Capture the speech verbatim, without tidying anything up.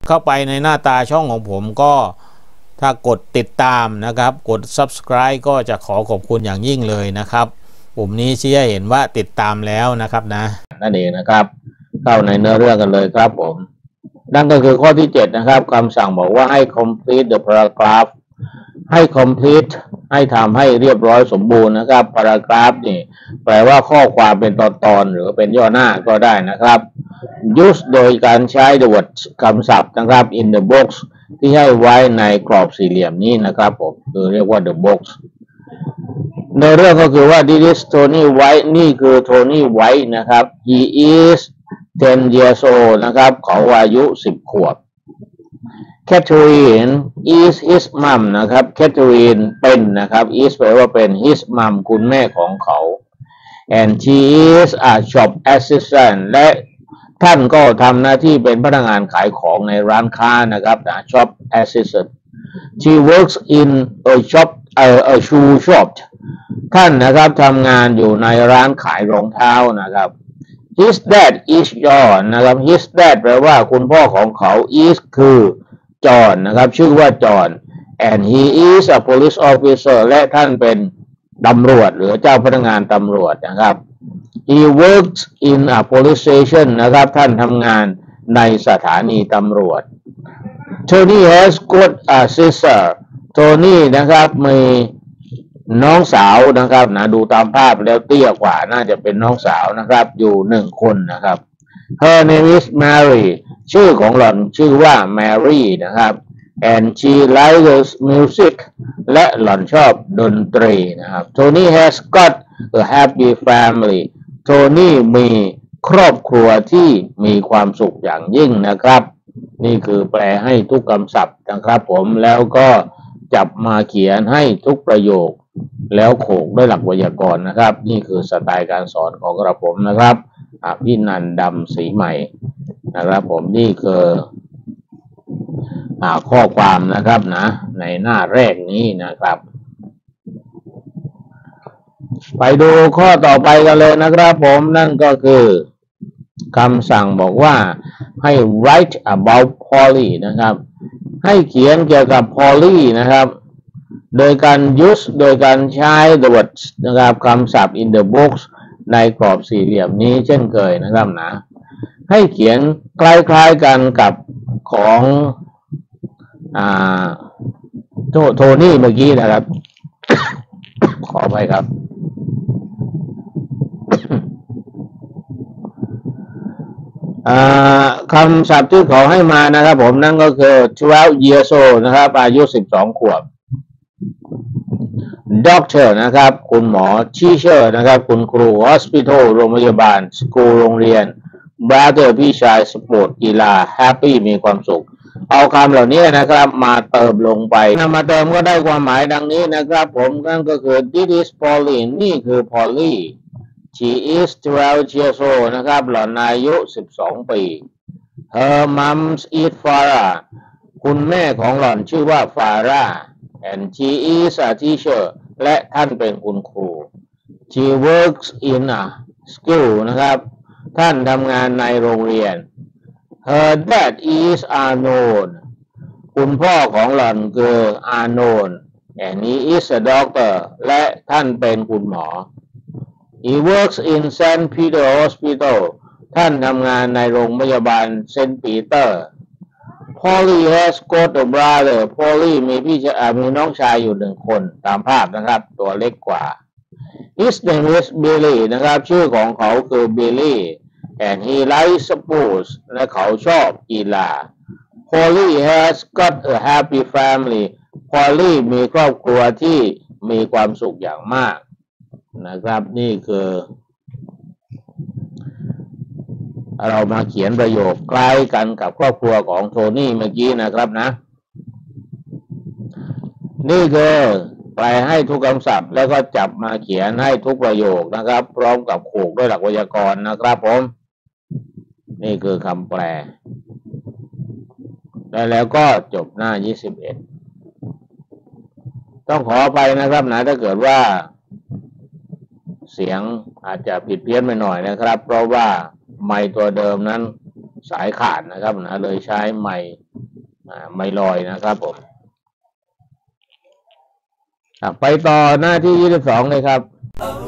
เข้าไปในหน้าตาช่องของผมก็ถ้ากดติดตามนะครับกด ซับสไครบ์ ก็จะขอขอบคุณอย่างยิ่งเลยนะครับปุ่มนี้ชี้ให้เห็นว่าติดตามแล้วนะครับนะนั่นเองนะครับเข้าในเนื้อเรื่องกันเลยครับผมนั่นก็คือข้อที่เจ็ดนะครับคำสั่งบอกว่าให้ complete the paragraph ให้ complete ให้ทำให้เรียบร้อยสมบูรณ์นะครับ paragraph นี่แปลว่าข้อความเป็นตอนๆหรือเป็นย่อหน้าก็ได้นะครับ use โดยการใช้ the word คำศัพท์นะครับ in the box ที่ให้ไว้ในกรอบสี่เหลี่ยมนี้นะครับผมคือเรียกว่า the box ในเรื่องก็คือว่า this is Tony White นี่คือโทนี่ไวท์นะครับ he is ten years old นะครับเขาอายุสิบขวบ Catherine is his mom นะครับ Catherine เป็นนะครับ is แปลว่าเป็น his mom คุณแม่ของเขา and she is a shop assistant และท่านก็ทำหน้าที่เป็นพนักงานขายของในร้านค้านะครับนะ shop assistant she works in a shop a, a shoe shop ท่านนะครับทำงานอยู่ในร้านขายรองเท้านะครับ his dad is John นะครับ his dad แปลว่าคุณพ่อของเขา is คือจอห์นนะครับชื่อว่าจอห์น and he is a police officer และท่านเป็นตำรวจหรือเจ้าพนักงานตำรวจนะครับ he works in a police station นะครับท่านทำงานในสถานีตำรวจ Tony has got a sister Tony นะครับมีน้องสาวนะครับนะดูตามภาพแล้วเตี้ยกว่าน่าจะเป็นน้องสาวนะครับอยู่หนึ่งคนนะครับ her name is Mary ชื่อของหล่อนชื่อว่า Mary นะครับ and she likes music และหล่อนชอบดนตรีนะครับ Tony has got a happy family Tony มีครอบครัวที่มีความสุขอย่างยิ่งนะครับนี่คือแปลให้ทุกคำศัพท์นะครับผมแล้วก็จับมาเขียนให้ทุกประโยคแล้วโขกด้วยหลักไวยากรณ์นะครับนี่คือสไตล์การสอนของกระผมนะครับอภินันท์ดำศรีใหม่นะครับผมนี่คือข้อความนะครับนะในหน้าแรกนี้นะครับไปดูข้อต่อไปกันเลยนะครับผมนั่นก็คือคำสั่งบอกว่าให้ write about Polly นะครับให้เขียนเกี่ยวกับ Polly นะครับโดยการ use โดยการใช้ the words นะครับคำศัพท์ in the box ในกรอบสี่เหลี่ยมนี้เช่นเคยนะครับนะให้เขียนคล้ายๆกันกับของอ่าโทนี่เมื่อกี้นะครับ ขอไปครับคำศัพท์ที่เขาให้มานะครับผมนั่นก็คือtwelve years old นะครับอายุสิบสองขวบ doctor นะครับคุณหมอ teacher นะครับคุณครู hospital โรงพยาบาล school โรงเรียน brother พี่ชาย sport กีฬา happy มีความสุขเอาคำเหล่านี้นะครับมาเติมลงไปนำมาเติมก็ได้ความหมายดังนี้นะครับผมนั่นก็คือ this is Polly นี่คือ Polly she is twelve years old นะครับหล่อนอายุสิบสองปี her mom is Farah คุณแม่ของหล่อนชื่อว่า Farah and she is a teacher และท่านเป็นคุณครู she works in a school นะครับท่านทำงานในโรงเรียน her dad is Arnold คุณพ่อของหล่อนคือ Arnold and he is a doctor และท่านเป็นคุณหมอHe works in Saint Peter Hospital ท่านทำงานในโรงพยาบาลเซนต์ปีเตอร์ Polly has got a brother Polly มีพี่ชายมีน้องชายอยู่หนึ่งคนตามภาพนะครับตัวเล็กกว่า His name is Billy นะครับชื่อของเขาคือ Billy and he likes sports และเขาชอบกีฬา Polly has got a happy family Polly มีครอบครัวที่มีความสุขอย่างมากนะครับนี่คือเรามาเขียนประโยคใกล้กันกับครอบครัวของโทนี่เมื่อกี้นะครับนะนี่คือแปลให้ทุกคำศัพท์แล้วก็จับมาเขียนให้ทุกประโยคนะครับพร้อมกับโขกด้วยหลักไวยากรณ์นะครับผมนี่คือคำแปลได้แล้วก็จบหน้ายี่สิบเอ็ดต้องขออภัยนะครับนะถ้าเกิดว่าเสียงอาจจะผิดเพี้ยนไปหน่อยนะครับเพราะว่าไมค์ตัวเดิมนั้นสายขาดนะครับนะเลยใช้ไมค์อ่าไม่ลอยนะครับผมไปต่อหน้าที่ยี่สิบสองเลยครับ